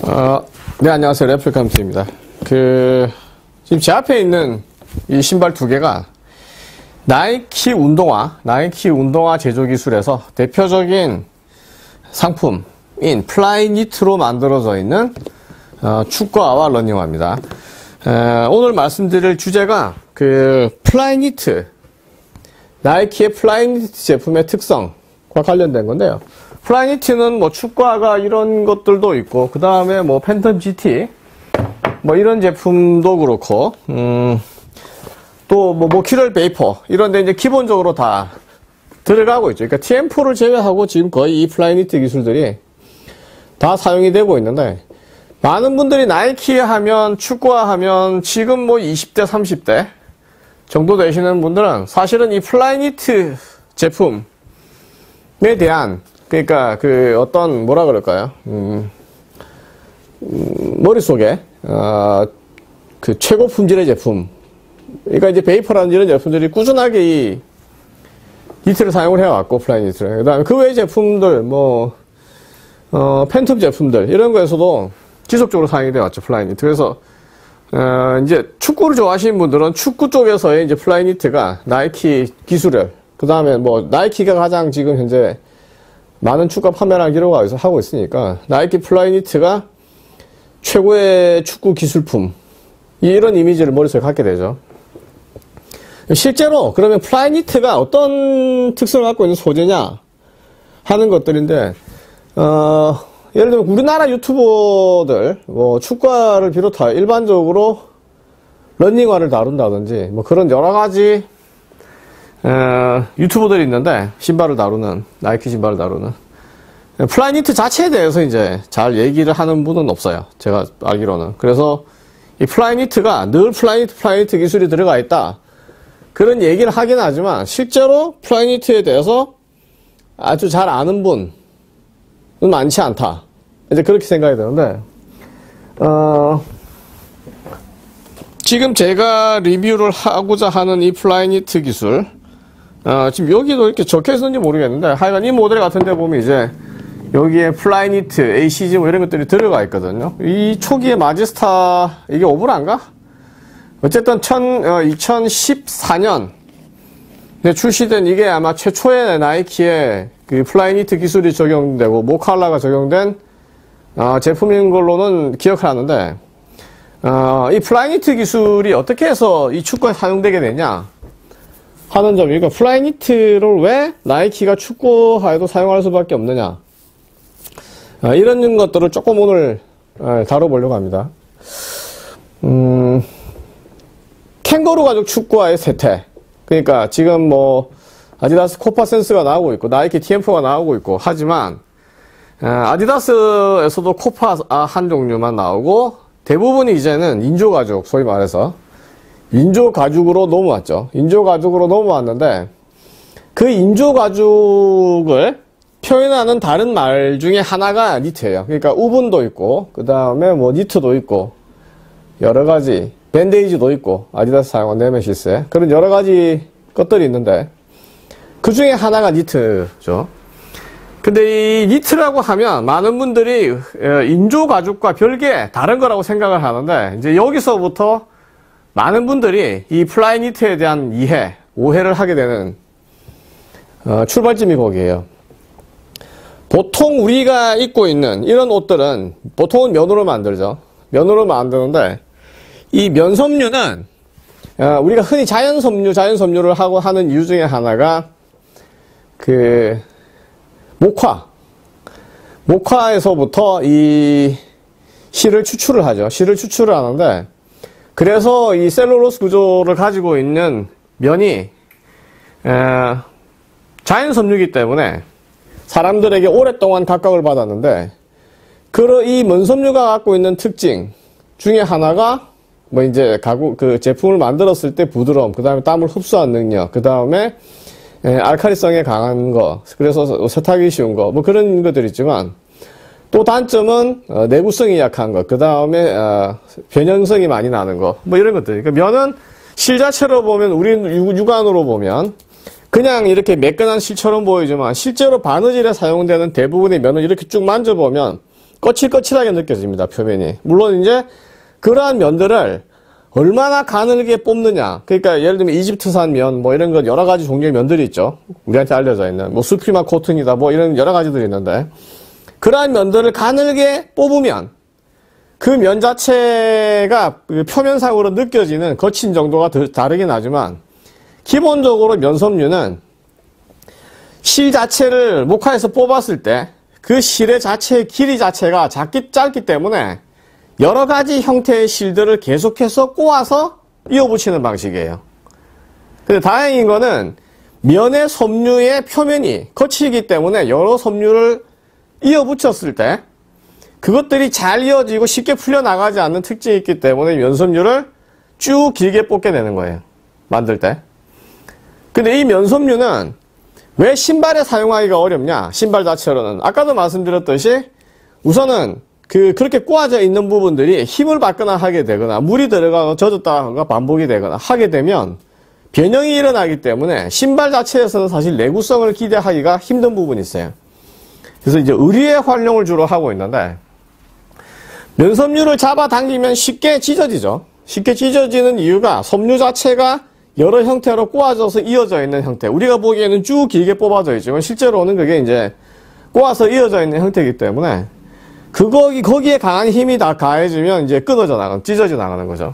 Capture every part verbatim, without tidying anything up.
어, 네, 안녕하세요. 레플리카입니다. 그, 지금 제 앞에 있는 이 신발 두 개가 나이키 운동화, 나이키 운동화 제조 기술에서 대표적인 상품인 플라이니트로 만들어져 있는 어, 축구화와 러닝화입니다. 에, 오늘 말씀드릴 주제가 그 플라이니트, 나이키의 플라이니트 제품의 특성과 관련된 건데요. 플라이니트는 뭐 축구화가 이런 것들도 있고, 그 다음에 뭐 팬텀 지티, 뭐 이런 제품도 그렇고, 음, 또 뭐 모키럴 베이퍼, 이런 데 이제 기본적으로 다 들어가고 있죠. 그러니까 티엠포를 제외하고 지금 거의 이 플라이니트 기술들이 다 사용이 되고 있는데, 많은 분들이 나이키 하면, 축구화 하면 지금 뭐 이십 대, 삼십 대 정도 되시는 분들은 사실은 이 플라이니트 제품에 대한, 그러니까 그 어떤 뭐라 그럴까요? 음, 음, 머릿속에 어, 그 최고 품질의 제품, 그러니까 이제 베이퍼라는 이런 제품들이 꾸준하게 이 니트를 사용을 해왔고, 플라이니트를. 그 다음에 그 외의 제품들, 뭐 어, 팬텀 제품들 이런 거에서도 지속적으로 사용이 되어왔죠, 플라이니트. 그래서 어, 이제 축구를 좋아하시는 분들은 축구 쪽에서의 이제 플라이니트가 나이키 기술을, 그 다음에 뭐 나이키가 가장 지금 현재 많은 축구 판매량 기록을 하고 있으니까 나이키 플라이니트가 최고의 축구 기술품, 이런 이미지를 머릿속에 갖게 되죠. 실제로 그러면 플라이니트가 어떤 특성을 갖고 있는 소재냐 하는 것들인데, 어, 예를 들면 우리나라 유튜버들, 뭐 축구화를 비롯하여 일반적으로 러닝화를 다룬다든지 뭐 그런 여러 가지 어, 유튜버들이 있는데, 신발을 다루는, 나이키 신발을 다루는 플라이니트 자체에 대해서 이제 잘 얘기를 하는 분은 없어요, 제가 알기로는. 그래서 이 플라이니트가 늘 플라이니트 플라이니트 기술이 들어가 있다, 그런 얘기를 하긴 하지만 실제로 플라이니트에 대해서 아주 잘 아는 분은 많지 않다, 이제 그렇게 생각이 되는데, 어, 지금 제가 리뷰를 하고자 하는 이 플라이니트 기술, 어, 지금 여기도 이렇게 적혀 있었는지 모르겠는데, 하여간 이 모델 같은 데 보면 이제 여기에 플라이니트, 에이씨지 뭐 이런 것들이 들어가 있거든요. 이 초기에 마지스타, 이게 오브라인가? 어쨌든 천, 어, 이천십사 년에 출시된, 이게 아마 최초의 나이키의 그 플라이니트 기술이 적용되고 모칼라가 적용된 어, 제품인 걸로는 기억을 하는데, 어, 이 플라이니트 기술이 어떻게 해서 이 축구에 사용되게 되냐 하는 점이, 그러니까 플라이니트를 왜 나이키가 축구화에도 사용할 수밖에 없느냐, 아, 이런 것들을 조금 오늘 아, 다뤄보려고 합니다. 음, 캥거루 가죽 축구화의 세태. 그러니까 지금 뭐 아디다스 코파 센스가 나오고 있고 나이키 티엠포가 나오고 있고 하지만, 아, 아디다스에서도 코파 한 종류만 나오고 대부분이 이제는 인조 가죽, 소위 말해서 인조 가죽으로 넘어왔죠. 인조 가죽으로 넘어왔는데, 그 인조 가죽을 표현하는 다른 말 중에 하나가 니트예요. 그러니까 우분도 있고, 그 다음에 뭐 니트도 있고, 여러 가지 밴데이지도 있고, 아디다스 사용한 네메시스에 그런 여러 가지 것들이 있는데, 그 중에 하나가 니트죠. 근데 이 니트라고 하면 많은 분들이 인조 가죽과 별개 다른 거라고 생각을 하는데, 이제 여기서부터 많은 분들이 이 플라이니트에 대한 이해, 오해를 하게 되는 어, 출발점이 거기에요. 보통 우리가 입고 있는 이런 옷들은 보통은 면으로 만들죠. 면으로 만드는데, 이 면섬유는 어, 우리가 흔히 자연섬유, 자연섬유를 하고 하는 이유 중에 하나가 그 목화, 목화에서부터 이 실을 추출을 하죠. 실을 추출을 하는데, 그래서 이 셀룰로스 구조를 가지고 있는 면이 에, 자연섬유이기 때문에 사람들에게 오랫동안 각광을 받았는데, 그 이 면섬유가 갖고 있는 특징 중에 하나가 뭐 이제 가구 그 제품을 만들었을 때 부드러움, 그 다음에 땀을 흡수한 능력, 그 다음에 알칼리성에 강한 거, 그래서 세탁이 쉬운 거, 뭐 그런 것들 있지만, 또 단점은 어, 내구성이 약한 것, 그 다음에 어, 변형성이 많이 나는 거, 뭐 이런 것들. 그러니까 면은 실 자체로 보면, 우리 육안으로 보면 그냥 이렇게 매끈한 실처럼 보이지만, 실제로 바느질에 사용되는 대부분의 면을 이렇게 쭉 만져보면 거칠거칠하게 느껴집니다. 표면이. 물론 이제 그러한 면들을 얼마나 가늘게 뽑느냐. 그러니까 예를 들면 이집트산 면, 뭐 이런 것 여러 가지 종류의 면들이 있죠. 우리한테 알려져 있는. 뭐 수프리마 코튼이다, 뭐 이런 여러 가지들이 있는데, 그러한 면들을 가늘게 뽑으면 그 면 자체가 표면상으로 느껴지는 거친 정도가 다르긴 하지만, 기본적으로 면섬유는 실 자체를 목화에서 뽑았을 때 그 실의 자체의 길이 자체가 작기, 짧기 때문에 여러 가지 형태의 실들을 계속해서 꼬아서 이어붙이는 방식이에요. 근데 다행인 거는 면의 섬유의 표면이 거치기 때문에 여러 섬유를 이어붙였을 때 그것들이 잘 이어지고 쉽게 풀려나가지 않는 특징이 있기 때문에 면섬유를 쭉 길게 뽑게 되는 거예요. 만들 때. 근데 이 면섬유는 왜 신발에 사용하기가 어렵냐? 신발 자체로는. 아까도 말씀드렸듯이 우선은 그, 그렇게 꼬아져 있는 부분들이 힘을 받거나 하게 되거나 물이 들어가고 젖었다가 반복이 되거나 하게 되면 변형이 일어나기 때문에 신발 자체에서는 사실 내구성을 기대하기가 힘든 부분이 있어요. 그래서 이제 의류의 활용을 주로 하고 있는데 면섬유를 잡아당기면 쉽게 찢어지죠. 쉽게 찢어지는 이유가 섬유 자체가 여러 형태로 꼬아져서 이어져 있는 형태. 우리가 보기에는 쭉 길게 뽑아져 있지만 실제로는 그게 이제 꼬아서 이어져 있는 형태이기 때문에 그거, 거기에 강한 힘이 다 가해지면 이제 끊어져 나가는, 찢어져 나가는 거죠.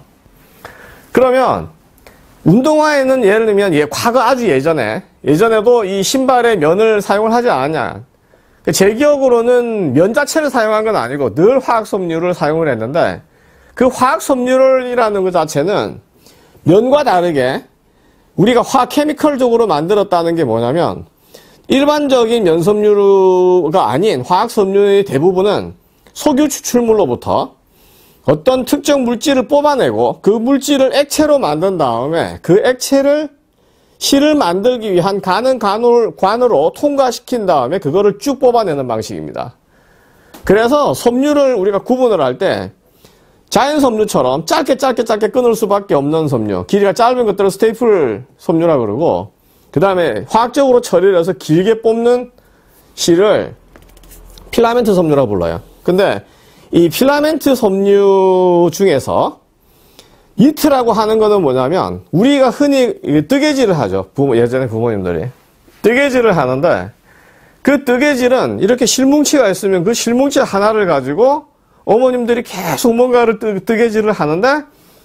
그러면 운동화에는 예를 들면 예, 과거 아주 예전에, 예전에도 이 신발에 면을 사용을 하지 않았냐. 제 기억으로는 면 자체를 사용한 건 아니고 늘 화학섬유를 사용을 했는데 그 화학섬유라는 것 자체는 면과 다르게 우리가 화학 케미컬적으로 만들었다는 게 뭐냐면 일반적인 면섬유가 아닌 화학섬유의 대부분은 석유 추출물로부터 어떤 특정 물질을 뽑아내고 그 물질을 액체로 만든 다음에 그 액체를 실을 만들기 위한 가는 관을, 관으로 통과시킨 다음에 그거를 쭉 뽑아내는 방식입니다. 그래서 섬유를 우리가 구분을 할 때 자연 섬유처럼 짧게 짧게 짧게 끊을 수밖에 없는 섬유, 길이가 짧은 것들을 스테이플 섬유라고 그러고 그 다음에 화학적으로 처리를 해서 길게 뽑는 실을 필라멘트 섬유라고 불러요. 근데 이 필라멘트 섬유 중에서 니트라고 하는 거는 뭐냐면 우리가 흔히 뜨개질을 하죠. 부모, 예전에 부모님들이 뜨개질을 하는데 그 뜨개질은 이렇게 실뭉치가 있으면 그 실뭉치 하나를 가지고 어머님들이 계속 뭔가를 뜨, 뜨개질을 하는데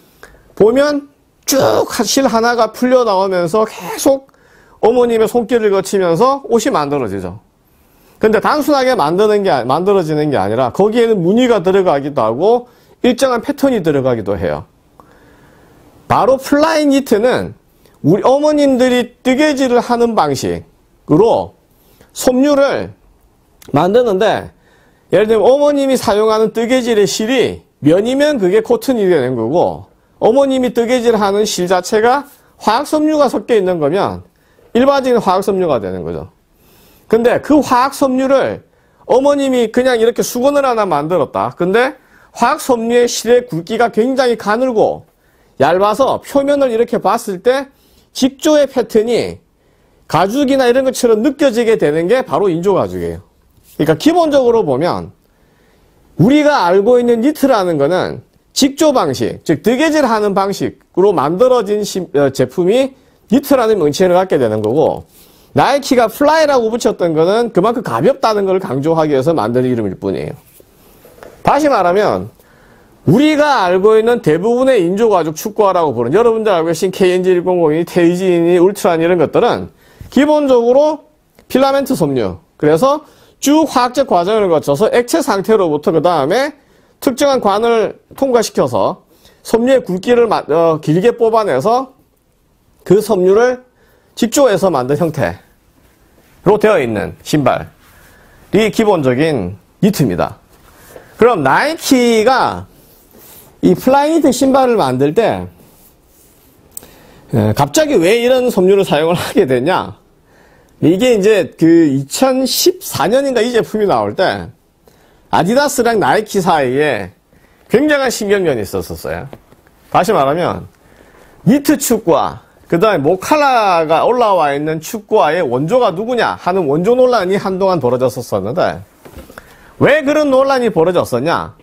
보면 쭉 실 하나가 풀려 나오면서 계속 어머님의 손길을 거치면서 옷이 만들어지죠. 근데 단순하게 만드는 게, 만들어지는 게 아니라 거기에는 무늬가 들어가기도 하고 일정한 패턴이 들어가기도 해요. 바로 플라이 니트는 우리 어머님들이 뜨개질을 하는 방식으로 섬유를 만드는데 예를 들면 어머님이 사용하는 뜨개질의 실이 면이면 그게 코튼이 되는 거고 어머님이 뜨개질하는 실 자체가 화학섬유가 섞여 있는 거면 일반적인 화학섬유가 되는 거죠. 근데 그 화학섬유를 어머님이 그냥 이렇게 수건을 하나 만들었다. 근데 화학섬유의 실의 굵기가 굉장히 가늘고 얇아서 표면을 이렇게 봤을 때 직조의 패턴이 가죽이나 이런 것처럼 느껴지게 되는 게 바로 인조가죽이에요. 그러니까 기본적으로 보면 우리가 알고 있는 니트라는 거는 직조 방식, 즉 뜨개질하는 방식으로 만들어진 제품이 니트라는 명칭을 갖게 되는 거고 나이키가 플라이라고 붙였던 거는 그만큼 가볍다는 걸 강조하기 위해서 만든 이름일 뿐이에요. 다시 말하면 우리가 알고 있는 대부분의 인조가죽 축구화라고 부르는 여러분들 알고 계신 케이엔지 백공이, 테이진이, 울트라니 이런 것들은 기본적으로 필라멘트 섬유 그래서 쭉 화학적 과정을 거쳐서 액체 상태로부터 그 다음에 특정한 관을 통과시켜서 섬유의 굵기를 어, 길게 뽑아내서 그 섬유를 직조해서 만든 형태로 되어 있는 신발이 기본적인 니트입니다. 그럼 나이키가 이 플라이니트 신발을 만들 때 갑자기 왜 이런 섬유를 사용을 하게 되냐? 이게 이제 그 이천십사 년인가 이 제품이 나올 때 아디다스랑 나이키 사이에 굉장한 신경전이 있었었어요. 다시 말하면 니트 축구화 그 다음에 모칼라가 올라와 있는 축구화의 원조가 누구냐 하는 원조 논란이 한동안 벌어졌었는데 왜 그런 논란이 벌어졌었냐?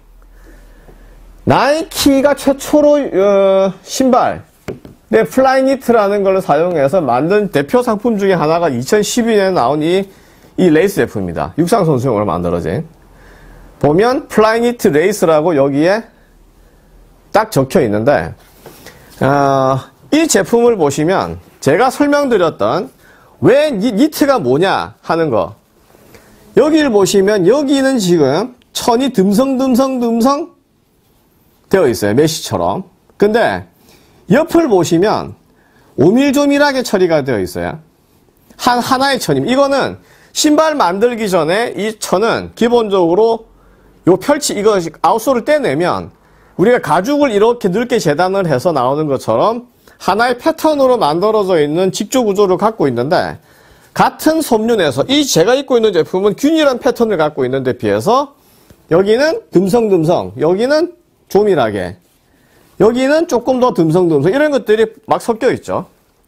나이키가 최초로 어, 신발 네, 플라이니트라는 걸 사용해서 만든 대표 상품 중에 하나가 이천십이 년에 나온 이, 이 레이스 제품입니다. 육상 선수용으로 만들어진. 보면 플라이니트 레이스라고 여기에 딱 적혀 있는데 어, 이 제품을 보시면 제가 설명드렸던 왜 니, 니트가 뭐냐 하는 거 여기를 보시면 여기는 지금 천이 듬성듬성듬성 되어 있어요. 메쉬처럼. 근데 옆을 보시면 오밀조밀하게 처리가 되어 있어요. 한 하나의 천입니다. 이거는 신발 만들기 전에 이 천은 기본적으로 요 펼치 이거 아웃솔을 떼내면 우리가 가죽을 이렇게 넓게 재단을 해서 나오는 것처럼 하나의 패턴으로 만들어져 있는 직조 구조를 갖고 있는데 같은 섬유에서 이 제가 입고 있는 제품은 균일한 패턴을 갖고 있는데 비해서 여기는 듬성듬성, 여기는 조밀하게, 여기는 조금 더 듬성듬성 이런 것들이 막 섞여 있죠.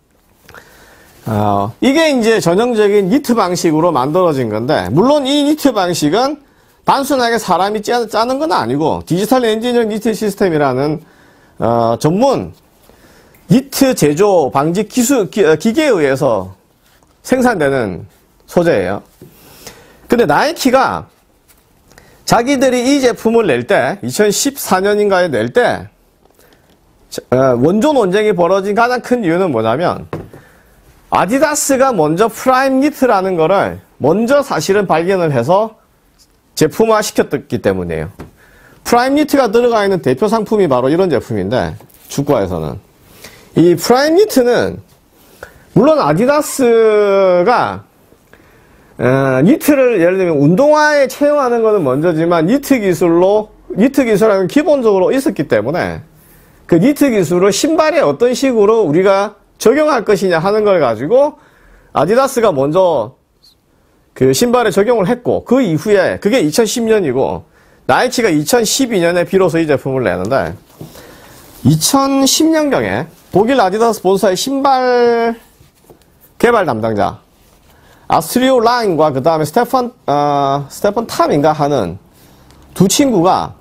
어, 이게 이제 전형적인 니트 방식으로 만들어진 건데 물론 이 니트 방식은 단순하게 사람이 짜, 짜는 건 아니고 디지털 엔지니어 니트 시스템이라는 어, 전문 니트 제조 방지 기술 기, 기계에 의해서 생산되는 소재예요. 근데 나이키가 자기들이 이 제품을 낼 때 이천십사 년인가에 낼 때 원조 논쟁이 벌어진 가장 큰 이유는 뭐냐면 아디다스가 먼저 프라임 니트라는 거를 먼저 사실은 발견을 해서 제품화 시켰기 때문이에요. 프라임 니트가 들어가 있는 대표 상품이 바로 이런 제품인데 축구화에서는 이 프라임 니트는 물론 아디다스가 어, 니트를 예를 들면 운동화에 채용하는 것은 먼저지만 니트 기술로 니트 기술은 기본적으로 있었기 때문에 그 니트 기술을 신발에 어떤 식으로 우리가 적용할 것이냐 하는 걸 가지고 아디다스가 먼저 그 신발에 적용을 했고 그 이후에 그게 이천십 년이고 나이키가 이천십이 년에 비로소 이 제품을 내는데 이천십 년경에 독일 아디다스 본사의 신발 개발 담당자 아스트리오 라인과 그 다음에 스테판 어, 스테판 탐인가 하는 두 친구가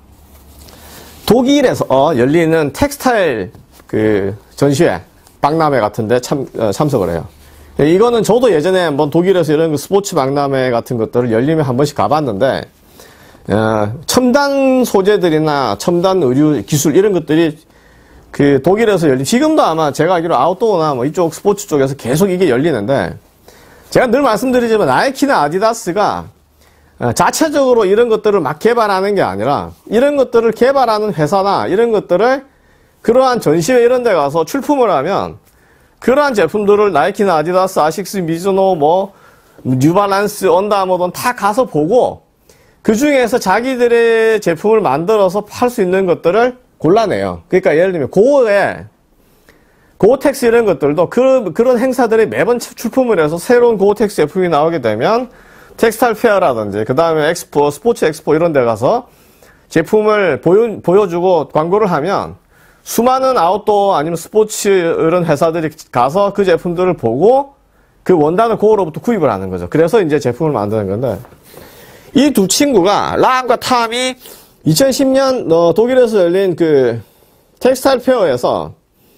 독일에서 어, 열리는 텍스타일 그 전시회 박람회 같은데 참 어, 참석을 해요. 이거는 저도 예전에 한번 독일에서 이런 스포츠 박람회 같은 것들을 열리면 한 번씩 가봤는데 어, 첨단 소재들이나 첨단 의류 기술 이런 것들이 그 독일에서 열리 지금도 아마 제가 알기로 아웃도어나 뭐 이쪽 스포츠 쪽에서 계속 이게 열리는데 제가 늘 말씀드리지만 나이키나 아디다스가 자체적으로 이런 것들을 막 개발하는 게 아니라 이런 것들을 개발하는 회사나 이런 것들을 그러한 전시회 이런 데 가서 출품을 하면 그러한 제품들을 나이키나 아디다스, 아식스, 미즈노, 뭐 뉴발란스, 언더아머든 다 가서 보고 그 중에서 자기들의 제품을 만들어서 팔 수 있는 것들을 골라내요. 그러니까 예를 들면 고어에 고어텍스 이런 것들도 그, 그런 행사들이 매번 출품을 해서 새로운 고어텍스 제품이 나오게 되면 텍스타일 페어라든지 그 다음에 엑스포, 스포츠 엑스포 이런 데 가서 제품을 보여, 보여주고 광고를 하면 수많은 아웃도어 아니면 스포츠 이런 회사들이 가서 그 제품들을 보고 그 원단을 고어로부터 구입을 하는 거죠. 그래서 이제 제품을 만드는 건데 이 두 친구가 라암과 탐이 이천십 년 어, 독일에서 열린 그 텍스타일 페어에서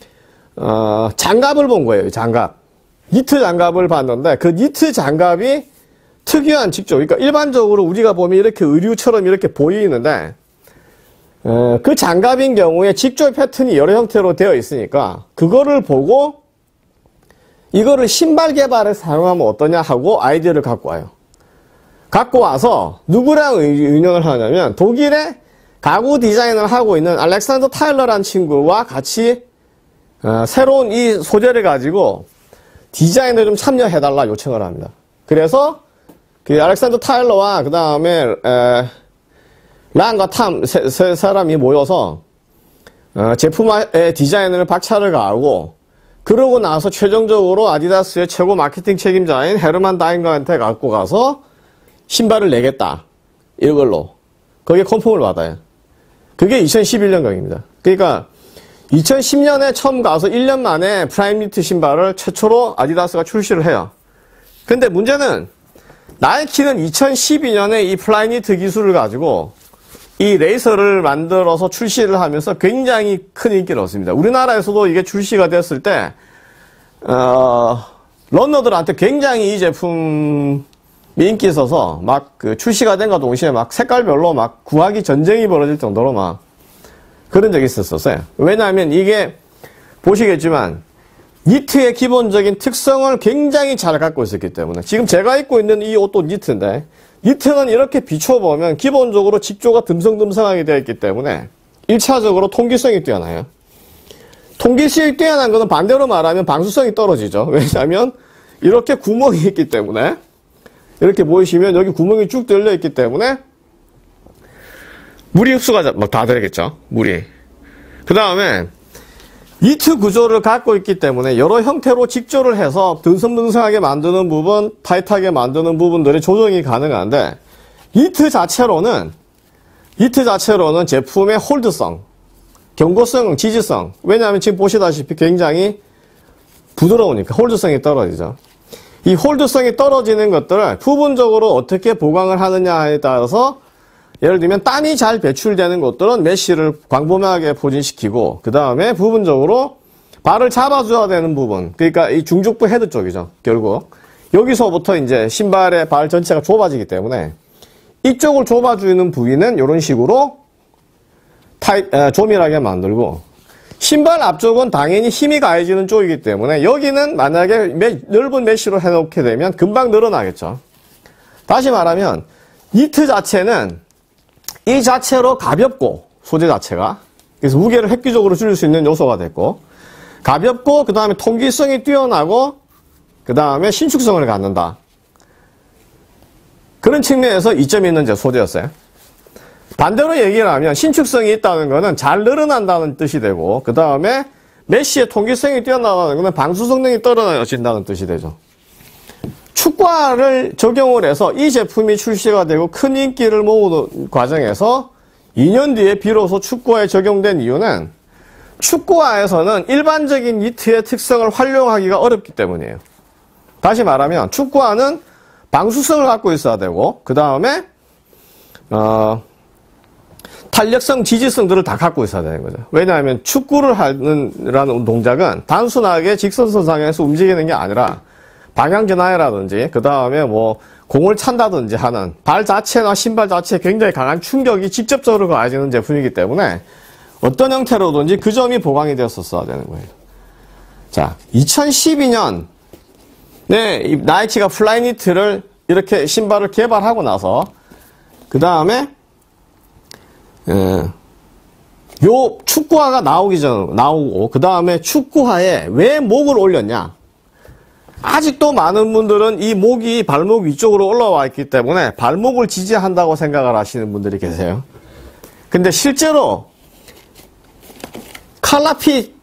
어, 장갑을 본 거예요. 장갑. 니트 장갑을 봤는데 그 니트 장갑이 특이한 직조. 그러니까 일반적으로 우리가 보면 이렇게 의류처럼 이렇게 보이는데 어, 그 장갑인 경우에 직조 패턴이 여러 형태로 되어 있으니까 그거를 보고 이거를 신발 개발에 사용하면 어떠냐 하고 아이디어를 갖고 와요. 갖고 와서 누구랑 의논을 하냐면 독일의 가구 디자인을 하고 있는 알렉산더 타일러라는 친구와 같이 어, 새로운 이 소재를 가지고 디자인을 좀 참여해달라 요청을 합니다. 그래서 그 알렉산더 타일러와 그 다음에 란과 탐 세, 세 사람이 모여서 어, 제품의 디자인을 박차를 가하고 그러고 나서 최종적으로 아디다스의 최고 마케팅 책임자인 헤르만 다인가한테 갖고 가서 신발을 내겠다. 이걸로. 거기에 컨펌을 받아요. 그게 이천십일 년경입니다. 그러니까 이천십 년에 처음 가서 일 년 만에 프라임 니트 신발을 최초로 아디다스가 출시를 해요. 근데 문제는 나이키는 이천십이 년에 이 플라이니트 기술을 가지고 이 레이서를 만들어서 출시를 하면서 굉장히 큰 인기를 얻습니다. 우리나라에서도 이게 출시가 됐을 때 어, 런너들한테 굉장히 이 제품이 인기 있어서 막 그 출시가 된과 동시에 막 색깔별로 막 구하기 전쟁이 벌어질 정도로 막 그런 적이 있었었어요. 왜냐하면 이게 보시겠지만 니트의 기본적인 특성을 굉장히 잘 갖고 있었기 때문에 지금 제가 입고 있는 이 옷도 니트인데 니트는 이렇게 비춰보면 기본적으로 직조가 듬성듬성하게 되어 있기 때문에 일 차적으로 통기성이 뛰어나요. 통기성이 뛰어난 것은 반대로 말하면 방수성이 떨어지죠. 왜냐하면 이렇게 구멍이 있기 때문에 이렇게 보이시면 여기 구멍이 쭉 뚫려 있기 때문에 물이 흡수가 막 다 되겠죠. 물이. 그 다음에 니트 구조를 갖고 있기 때문에 여러 형태로 직조를 해서 듬성듬성하게 만드는 부분, 타이트하게 만드는 부분들이 조정이 가능한데 니트 자체로는 니트 자체로는 제품의 홀드성, 견고성, 지지성, 왜냐하면 지금 보시다시피 굉장히 부드러우니까 홀드성이 떨어지죠. 이 홀드성이 떨어지는 것들을 부분적으로 어떻게 보강을 하느냐에 따라서 예를 들면 땀이 잘 배출되는 곳들은 메쉬를 광범위하게 포진시키고 그 다음에 부분적으로 발을 잡아줘야 되는 부분, 그러니까 이 중족부 헤드 쪽이죠. 결국 여기서부터 이제 신발의 발 전체가 좁아지기 때문에 이쪽을 좁아주는 부위는 이런 식으로 타이, 에, 조밀하게 만들고 신발 앞쪽은 당연히 힘이 가해지는 쪽이기 때문에 여기는 만약에 매, 넓은 메쉬로 해놓게 되면 금방 늘어나겠죠. 다시 말하면 니트 자체는 이 자체로 가볍고 소재 자체가 그래서 무게를 획기적으로 줄일 수 있는 요소가 됐고 가볍고 그 다음에 통기성이 뛰어나고 그 다음에 신축성을 갖는다. 그런 측면에서 이점이 있는 제 소재였어요. 반대로 얘기를 하면 신축성이 있다는 것은 잘 늘어난다는 뜻이 되고 그 다음에 메쉬의 통기성이 뛰어나다는 것은 방수 성능이 떨어진다는 뜻이 되죠. 축구화를 적용을 해서 이 제품이 출시가 되고 큰 인기를 모으는 과정에서 이 년 뒤에 비로소 축구화에 적용된 이유는 축구화에서는 일반적인 니트의 특성을 활용하기가 어렵기 때문이에요. 다시 말하면 축구화는 방수성을 갖고 있어야 되고 그 다음에 어, 탄력성, 지지성들을 다 갖고 있어야 되는 거죠. 왜냐하면 축구를 하는 라는 동작은 단순하게 직선선상에서 움직이는 게 아니라 방향 전환이라든지 그 다음에 뭐 공을 찬다든지 하는 발 자체나 신발 자체에 굉장히 강한 충격이 직접적으로 가해지는 제품이기 때문에 어떤 형태로든지 그 점이 보강이 되었었어야 되는 거예요. 자, 이천십이 년에 이 나이키가 플라이니트를 이렇게 신발을 개발하고 나서 그 다음에 요 축구화가 나오기 전 나오고 그 다음에 축구화에 왜 목을 올렸냐? 아직도 많은 분들은 이 목이 발목 위쪽으로 올라와 있기 때문에 발목을 지지한다고 생각을 하시는 분들이 계세요. 근데 실제로 칼라핏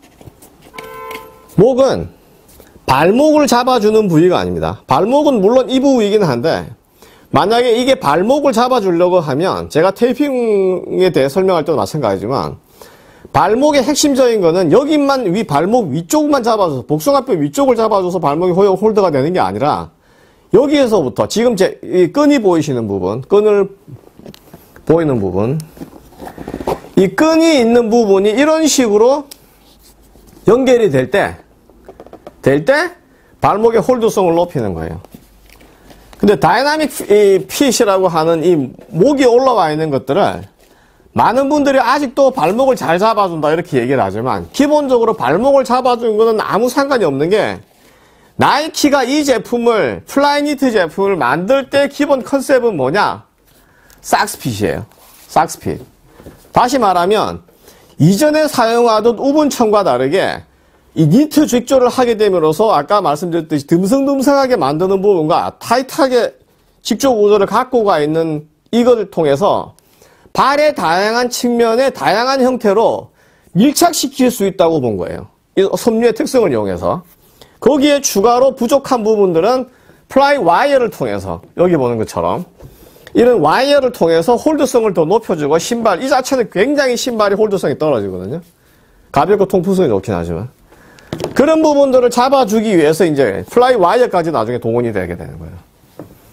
목은 발목을 잡아주는 부위가 아닙니다. 발목은 물론 이 부위이긴 한데 만약에 이게 발목을 잡아주려고 하면 제가 테이핑에 대해 설명할 때도 마찬가지지만 발목의 핵심적인 거는 여기만 위 발목 위쪽만 잡아줘서 복숭아뼈 위쪽을 잡아줘서 발목이 홀드가 되는 게 아니라 여기에서부터 지금 제 이 끈이 보이시는 부분, 끈을 보이는 부분, 이 끈이 있는 부분이 이런 식으로 연결이 될 때, 될 때 발목의 홀드성을 높이는 거예요. 근데 다이나믹 핏이라고 하는 이 목이 올라와 있는 것들을 많은 분들이 아직도 발목을 잘 잡아준다 이렇게 얘기를 하지만 기본적으로 발목을 잡아주는 것은 아무 상관이 없는 게 나이키가 이 제품을 플라이니트 제품을 만들 때 기본 컨셉은 뭐냐? 삭스핏이에요. 삭스핏. 다시 말하면 이전에 사용하던 우분천과 다르게 이 니트 직조를 하게 됨으로써 아까 말씀드렸듯이 듬성듬성하게 만드는 부분과 타이트하게 직조 구조를 갖고 가 있는 이것을 통해서 발의 다양한 측면에 다양한 형태로 밀착시킬 수 있다고 본 거예요. 이 섬유의 특성을 이용해서. 거기에 추가로 부족한 부분들은 플라이 와이어를 통해서 여기 보는 것처럼 이런 와이어를 통해서 홀드성을 더 높여주고 신발 이 자체는 굉장히 신발이 홀드성이 떨어지거든요. 가볍고 통풍성이 좋긴 하지만 그런 부분들을 잡아주기 위해서 이제 플라이 와이어까지 나중에 동원이 되게 되는 거예요.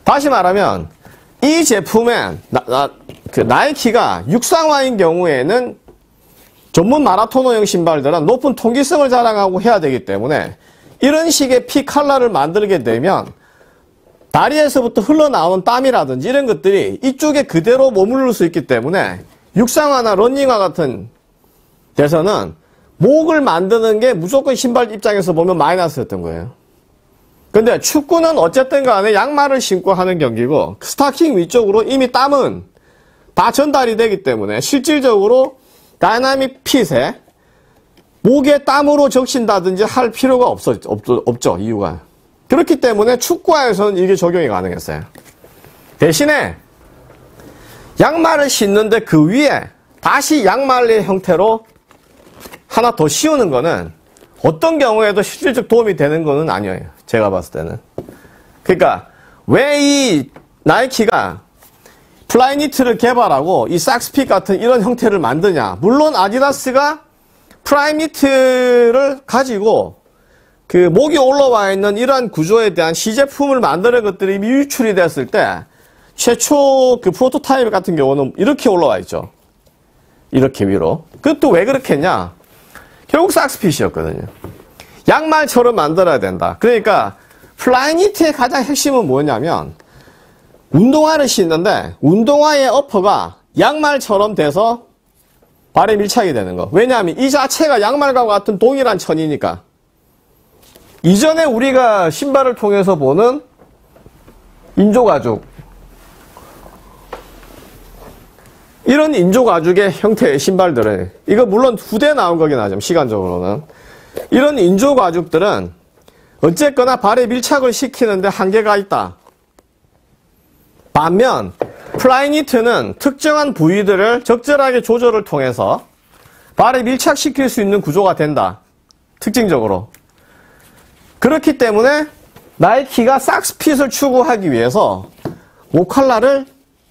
다시 말하면 이 제품엔 나, 나, 그 나이키가 육상화인 경우에는 전문 마라토너용 신발들은 높은 통기성을 자랑하고 해야 되기 때문에 이런 식의 피 컬러를 만들게 되면 다리에서부터 흘러나오는 땀이라든지 이런 것들이 이쪽에 그대로 머무를 수 있기 때문에 육상화나 러닝화 같은 데서는 목을 만드는 게 무조건 신발 입장에서 보면 마이너스였던 거예요. 근데 축구는 어쨌든 간에 양말을 신고 하는 경기고 스타킹 위쪽으로 이미 땀은 다 전달이 되기 때문에 실질적으로 다이나믹 핏에 목에 땀으로 적신다든지 할 필요가 없어, 없죠, 없죠, 이유가. 그렇기 때문에 축구화에서는 이게 적용이 가능했어요. 대신에 양말을 신는데 그 위에 다시 양말의 형태로 하나 더 씌우는 거는 어떤 경우에도 실질적 도움이 되는 거는 아니에요. 제가 봤을 때는. 그러니까 왜 이 나이키가 플라이니트를 개발하고 이 삭스핏 같은 이런 형태를 만드냐. 물론 아디다스가 프라임니트를 가지고 그 목이 올라와 있는 이러한 구조에 대한 시제품을 만드는 것들이 이미 유출이 됐을 때 최초 그 프로토타입 같은 경우는 이렇게 올라와 있죠. 이렇게 위로. 그것도 왜 그렇게 했냐. 결국 삭스핏이었거든요. 양말처럼 만들어야 된다. 그러니까 플라이니트의 가장 핵심은 뭐냐면 운동화를 신는데 운동화의 어퍼가 양말처럼 돼서 발에 밀착이 되는 거. 왜냐하면 이 자체가 양말과 같은 동일한 천이니까. 이전에 우리가 신발을 통해서 보는 인조가죽, 이런 인조가죽의 형태의 신발들은, 이거 물론 후대에 나온 거긴 하지만 시간적으로는 이런 인조가죽들은 어쨌거나 발에 밀착을 시키는데 한계가 있다. 반면 플라이니트는 특정한 부위들을 적절하게 조절을 통해서 발에 밀착시킬 수 있는 구조가 된다. 특징적으로. 그렇기 때문에 나이키가 삭스핏을 추구하기 위해서 모칼라를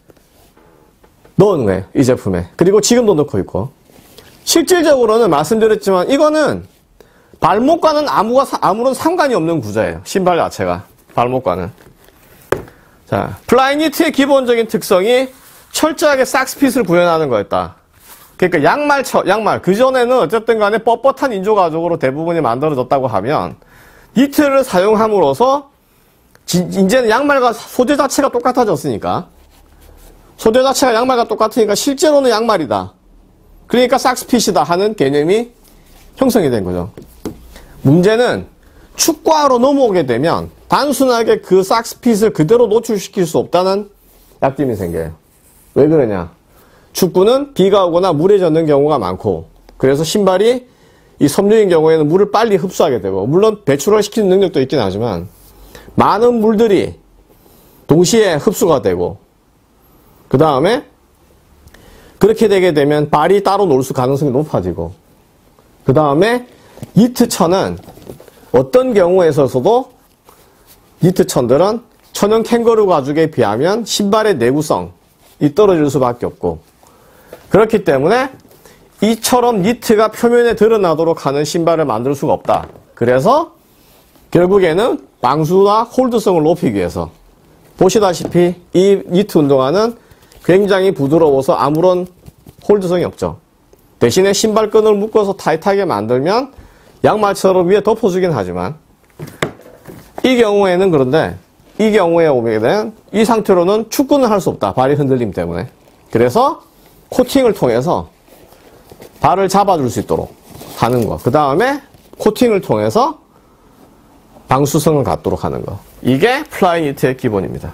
넣은 거예요. 이 제품에. 그리고 지금도 넣고 있고. 실질적으로는 말씀드렸지만 이거는 발목과는 아무가, 아무런 상관이 없는 구조예요. 신발 자체가. 발목과는. 자, 플라이니트의 기본적인 특성이 철저하게 삭스핏을 구현하는 거였다. 그러니까 양말, 양말. 그전에는 어쨌든 간에 뻣뻣한 인조가죽으로 대부분이 만들어졌다고 하면 니트를 사용함으로써 지, 이제는 양말과 소재 자체가 똑같아졌으니까 소재 자체가 양말과 똑같으니까 실제로는 양말이다. 그러니까 삭스핏이다 하는 개념이 형성이 된 거죠. 문제는 축구화로 넘어오게 되면 단순하게 그 삭스핏을 그대로 노출시킬 수 없다는 약점이 생겨요. 왜 그러냐? 축구는 비가 오거나 물에 젖는 경우가 많고 그래서 신발이 이 섬유인 경우에는 물을 빨리 흡수하게 되고 물론 배출을 시키는 능력도 있긴 하지만 많은 물들이 동시에 흡수가 되고 그 다음에 그렇게 되게 되면 발이 따로 놀 수 가능성이 높아지고 그 다음에 니트천은 어떤 경우에서도 니트천들은 천연 캥거루 가죽에 비하면 신발의 내구성이 떨어질 수밖에 없고 그렇기 때문에 이처럼 니트가 표면에 드러나도록 하는 신발을 만들 수가 없다. 그래서 결국에는 방수나 홀드성을 높이기 위해서 보시다시피 이 니트 운동화는 굉장히 부드러워서 아무런 홀드성이 없죠. 대신에 신발끈을 묶어서 타이트하게 만들면 양말처럼 위에 덮어주긴 하지만 이 경우에는 그런데 이 경우에 오게 된 이 상태로는 축구는 할 수 없다. 발이 흔들림 때문에. 그래서 코팅을 통해서 발을 잡아줄 수 있도록 하는 거. 그 다음에 코팅을 통해서 방수성을 갖도록 하는 거. 이게 플라이니트의 기본입니다.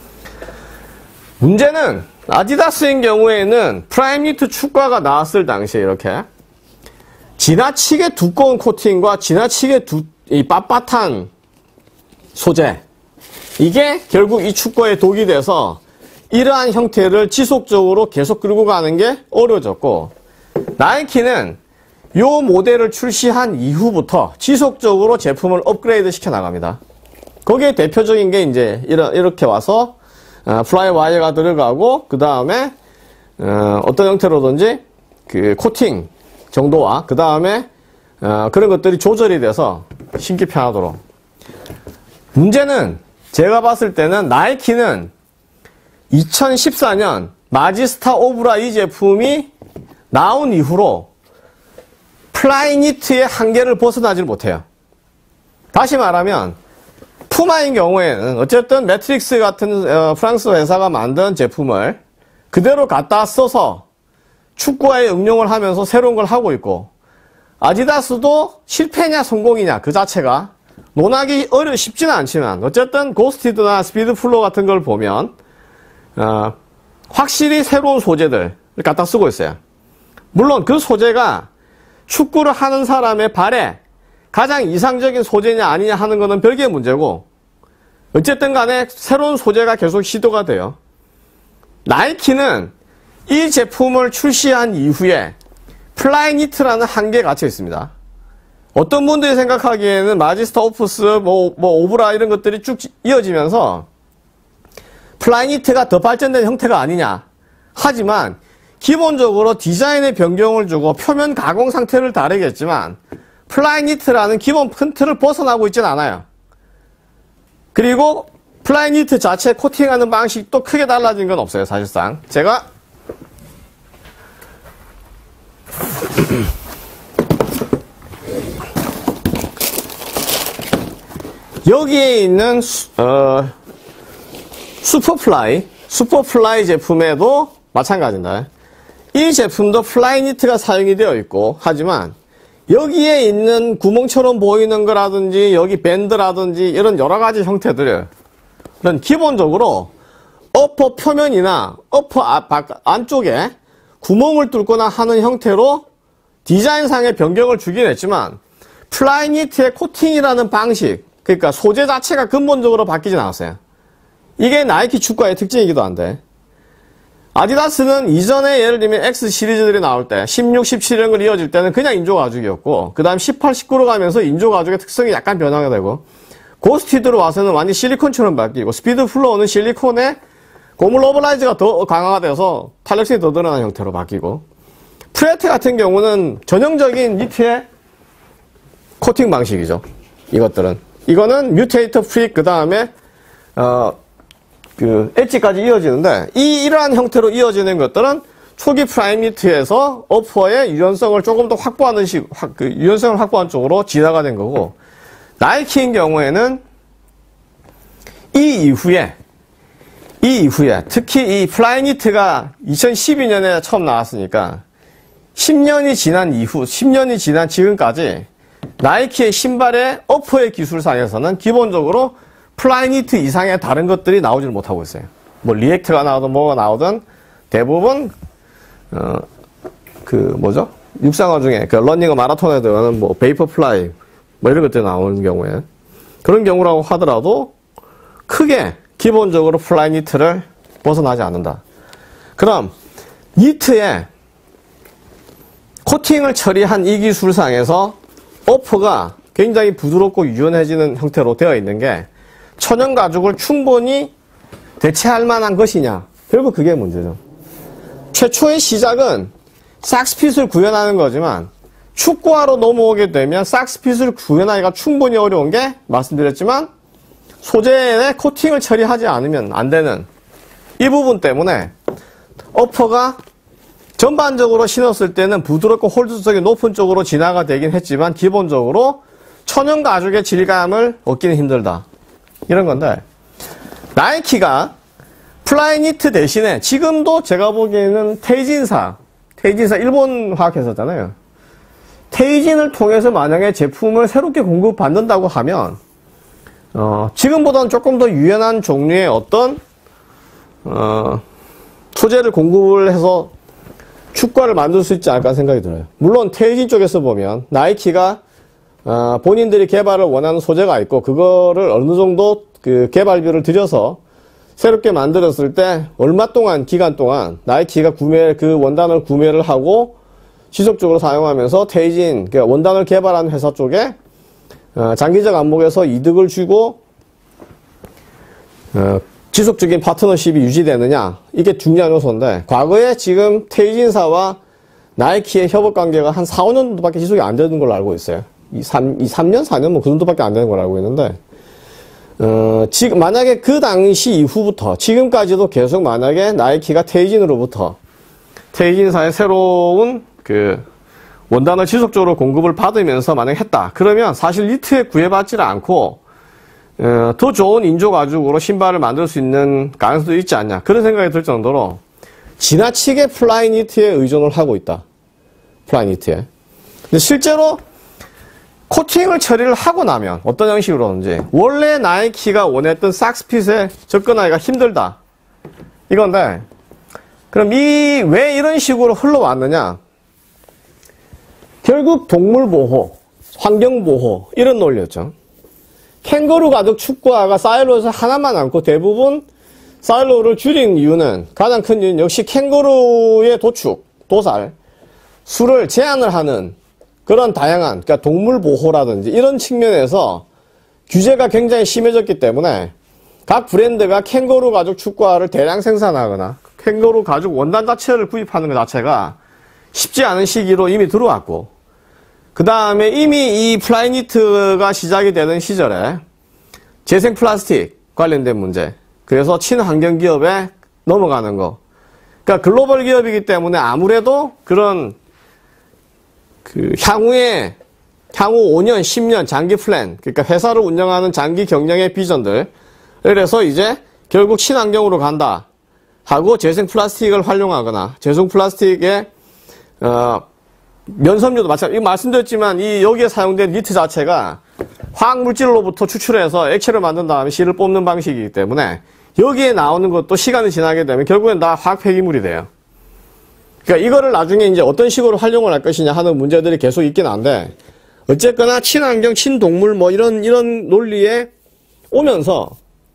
문제는 아디다스인 경우에는 프라임니트 축구화가 나왔을 당시에 이렇게 지나치게 두꺼운 코팅과 지나치게 두, 이 빳빳한 소재 이게 결국 이 축구화에 독이 돼서 이러한 형태를 지속적으로 계속 끌고 가는 게 어려워졌고 나이키는 이 모델을 출시한 이후부터 지속적으로 제품을 업그레이드 시켜 나갑니다. 거기에 대표적인 게 이제 이렇게 와서 어, 플라이 와이어가 들어가고 그 다음에 어, 어떤 형태로든지 그 코팅 정도와 그 다음에 어, 그런 것들이 조절이 돼서 신기 편하도록. 문제는 제가 봤을 때는 나이키는 이천십사 년 마지스타 오브라 이 제품이 나온 이후로 플라이니트의 한계를 벗어나질 못해요. 다시 말하면 푸마인 경우에는 어쨌든 매트릭스 같은 어, 프랑스 회사가 만든 제품을 그대로 갖다 써서 축구화에 응용을 하면서 새로운 걸 하고 있고, 아디다스도 실패냐 성공이냐 그 자체가 논하기 어려 쉽지는 않지만 어쨌든 고스티드나 스피드플로 같은 걸 보면 어, 확실히 새로운 소재들을 갖다 쓰고 있어요. 물론 그 소재가 축구를 하는 사람의 발에 가장 이상적인 소재냐 아니냐 하는 것은 별개의 문제고, 어쨌든 간에 새로운 소재가 계속 시도가 돼요. 나이키는 이 제품을 출시한 이후에 플라이니트라는 한계에 갇혀 있습니다. 어떤 분들이 생각하기에는 마지스타 오프스, 뭐, 뭐 오브라 이런 것들이 쭉 이어지면서 플라이니트가 더 발전된 형태가 아니냐. 하지만 기본적으로 디자인의 변경을 주고 표면 가공 상태를 다르겠지만 플라이니트라는 기본 큰 틀을 벗어나고 있지는 않아요. 그리고 플라이니트 자체 코팅하는 방식도 크게 달라진 건 없어요, 사실상. 제가 여기에 있는 어, 슈퍼플라이, 슈퍼플라이 제품에도 마찬가지입니다. 이 제품도 플라이니트가 사용이 되어 있고, 하지만 여기에 있는 구멍처럼 보이는 거라든지 여기 밴드라든지 이런 여러 가지 형태들은 기본적으로 어퍼 표면이나 어퍼 안쪽에 구멍을 뚫거나 하는 형태로 디자인상의 변경을 주긴 했지만 플라이니트의 코팅이라는 방식, 그러니까 소재 자체가 근본적으로 바뀌진 않았어요. 이게 나이키 축구화의 특징이기도 한데, 아디다스는 이전에 예를 들면 X 시리즈들이 나올 때 십육, 십칠 이런 걸 이어질 때는 그냥 인조 가죽이었고, 그 다음 십팔, 십구로 가면서 인조 가죽의 특성이 약간 변하게 되고, 고스티드로 와서는 완전 실리콘처럼 바뀌고, 스피드 플로어는 실리콘에 고물 오버라이즈가 더 강화가 돼서 탄력성이 더 드러나는 형태로 바뀌고, 프레테 같은 경우는 전형적인 니트의 코팅 방식이죠. 이것들은. 이거는 뮤테이터 프릭, 그 다음에 어, 그 엣지까지 이어지는데, 이 이러한 형태로 이어지는 것들은 초기 프라임니트에서 어퍼의 유연성을 조금 더 확보하는 식, 확, 그 유연성을 확보한 쪽으로 진화가 된 거고, 나이키인 경우에는 이 이후에 이 이후에 특히 이 플라이니트가 이천십이 년에 처음 나왔으니까 십 년이 지난 이후, 십 년이 지난 지금까지 나이키의 신발의 어퍼의 기술상에서는 기본적으로 플라이니트 이상의 다른 것들이 나오질 못하고 있어요. 뭐 리액트가 나오든 뭐가 나오든 대부분 어, 그 뭐죠? 육상화 중에 그 러닝과 마라톤에 들어가는 뭐 베이퍼 플라이 뭐 이런 것들이 나오는 경우에, 그런 경우라고 하더라도 크게 기본적으로 플라이니트를 벗어나지 않는다. 그럼 니트에 코팅을 처리한 이 기술상에서 어퍼가 굉장히 부드럽고 유연해지는 형태로 되어 있는 게 천연 가죽을 충분히 대체할 만한 것이냐, 결국 그게 문제죠. 최초의 시작은 삭스핏을 구현하는 거지만 축구화로 넘어오게 되면 삭스핏을 구현하기가 충분히 어려운 게, 말씀드렸지만 소재에 코팅을 처리하지 않으면 안 되는 이 부분 때문에 어퍼가 전반적으로 신었을 때는 부드럽고 홀드성이 높은 쪽으로 진화가 되긴 했지만 기본적으로 천연 가죽의 질감을 얻기는 힘들다, 이런 건데, 나이키가 플라이니트 대신에 지금도 제가 보기에는 테이진사, 테이진사 일본 화학회사잖아요. 테이진을 통해서 만약에 제품을 새롭게 공급받는다고 하면 어, 지금보다는 조금 더 유연한 종류의 어떤 어, 소재를 공급을 해서 축구화를 만들 수 있지 않을까 생각이 들어요. 물론 테이진 쪽에서 보면 나이키가 어, 본인들이 개발을 원하는 소재가 있고 그거를 어느 정도 그 개발비를 들여서 새롭게 만들었을 때 얼마 동안 기간 동안 나이키가 구매 그 원단을 구매를 하고 지속적으로 사용하면서 테이진 그러니까 원단을 개발한 회사 쪽에 어, 장기적 안목에서 이득을 주고 어, 지속적인 파트너십이 유지되느냐, 이게 중요한 요소인데, 과거에 지금 테이진사와 나이키의 협업 관계가 한 사, 오 년 정도밖에 지속이 안 되는 걸로 알고 있어요. 이 삼, 이 삼 년, 사 년 뭐 그 정도밖에 안 되는 걸로 알고 있는데, 어, 지금, 만약에 그 당시 이후부터, 지금까지도 계속 만약에 나이키가 테이진으로부터, 테이진사의 새로운 그, 원단을 지속적으로 공급을 받으면서 만약에 했다. 그러면 사실 니트에 구애받지를 않고, 어, 더 좋은 인조 가죽으로 신발을 만들 수 있는 가능성도 있지 않냐. 그런 생각이 들 정도로, 지나치게 플라이 니트에 의존을 하고 있다. 플라이 니트에. 근데 실제로, 코팅을 처리를 하고 나면 어떤 형식으로든지 원래 나이키가 원했던 삭스핏에 접근하기가 힘들다. 이건데 그럼 이 왜 이런 식으로 흘러왔느냐? 결국 동물보호, 환경보호 이런 논리였죠. 캥거루 가죽 축구화가 사일로에서 하나만 남고 대부분 사일로를 줄인 이유는 가장 큰 이유는 역시 캥거루의 도축, 도살, 수를 제한을 하는 그런 다양한, 그러니까 동물 보호라든지 이런 측면에서 규제가 굉장히 심해졌기 때문에 각 브랜드가 캥거루 가죽 축구화를 대량 생산하거나 캥거루 가죽 원단 자체를 구입하는 것 자체가 쉽지 않은 시기로 이미 들어왔고, 그 다음에 이미 이 플라이니트가 시작이 되는 시절에 재생 플라스틱 관련된 문제, 그래서 친환경 기업에 넘어가는 거. 그러니까 글로벌 기업이기 때문에 아무래도 그런 그 향후에 향후 오 년, 십 년 장기 플랜, 그러니까 회사를 운영하는 장기 경영의 비전들, 그래서 이제 결국 친환경으로 간다 하고 재생 플라스틱을 활용하거나 재생 플라스틱의 어, 면섬유도 마찬가지. 말씀드렸지만 이 여기에 사용된 니트 자체가 화학 물질로부터 추출해서 액체를 만든 다음에 실을 뽑는 방식이기 때문에 여기에 나오는 것도 시간이 지나게 되면 결국엔 다 화학 폐기물이 돼요. 그러니까 이거를 나중에 이제 어떤 식으로 활용을 할 것이냐 하는 문제들이 계속 있긴 한데, 어쨌거나 친환경, 친동물 뭐 이런 이런 논리에 오면서